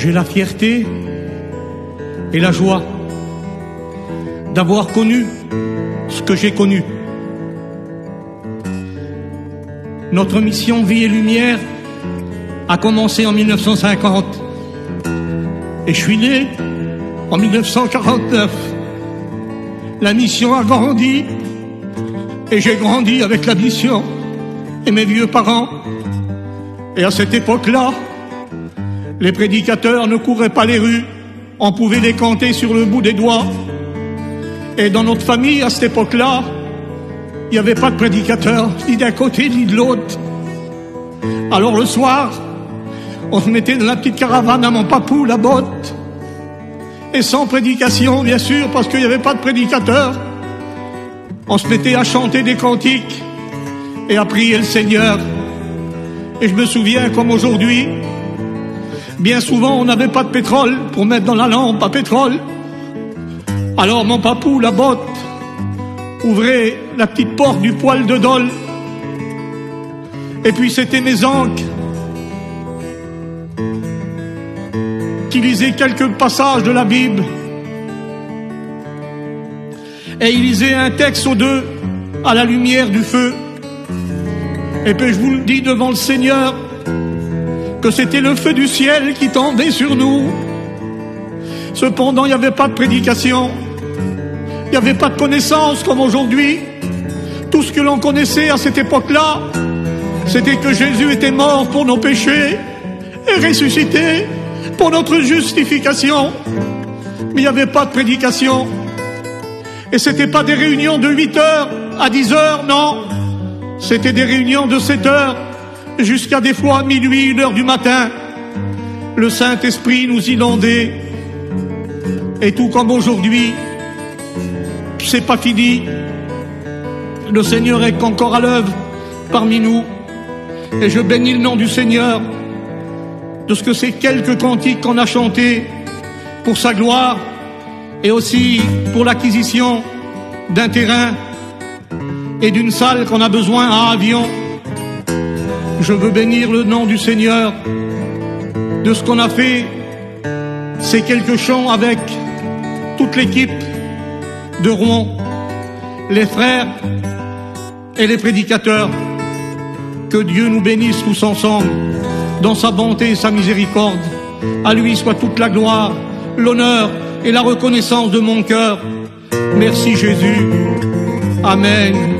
J'ai la fierté et la joie d'avoir connu ce que j'ai connu. Notre mission Vie et Lumière a commencé en 1950 et je suis né en 1949. La mission a grandi et j'ai grandi avec la mission et mes vieux parents. Et à cette époque-là, les prédicateurs ne couraient pas les rues, on pouvait les compter sur le bout des doigts. Et dans notre famille, à cette époque-là, il n'y avait pas de prédicateurs, ni d'un côté ni de l'autre. Alors le soir, on se mettait dans la petite caravane à mon papou, la botte, et sans prédication, bien sûr, parce qu'il n'y avait pas de prédicateur. On se mettait à chanter des cantiques et à prier le Seigneur. Et je me souviens, comme aujourd'hui, bien souvent, on n'avait pas de pétrole pour mettre dans la lampe à pétrole. Alors mon papou, la botte, ouvrait la petite porte du poêle de dol. Et puis c'était mes oncles qui lisaient quelques passages de la Bible. Et ils lisaient un texte ou deux à la lumière du feu. Et puis je vous le dis devant le Seigneur, que c'était le feu du ciel qui tombait sur nous. Cependant, il n'y avait pas de prédication, il n'y avait pas de connaissance comme aujourd'hui. Tout ce que l'on connaissait à cette époque-là, c'était que Jésus était mort pour nos péchés et ressuscité pour notre justification. Mais il n'y avait pas de prédication. Et c'était pas des réunions de 8h à 10h, non. C'était des réunions de 7h jusqu'à des fois minuit, 1h du matin. Le Saint-Esprit nous inondait. Et tout comme aujourd'hui, c'est pas fini. Le Seigneur est encore à l'œuvre parmi nous. Et je bénis le nom du Seigneur de ce que ces quelques cantiques qu'on a chantés pour sa gloire et aussi pour l'acquisition d'un terrain et d'une salle qu'on a besoin à Avion. Je veux bénir le nom du Seigneur de ce qu'on a fait, ces quelques chants avec toute l'équipe de Rouen, les frères et les prédicateurs. Que Dieu nous bénisse tous ensemble dans sa bonté et sa miséricorde. À lui soit toute la gloire, l'honneur et la reconnaissance de mon cœur. Merci Jésus. Amen.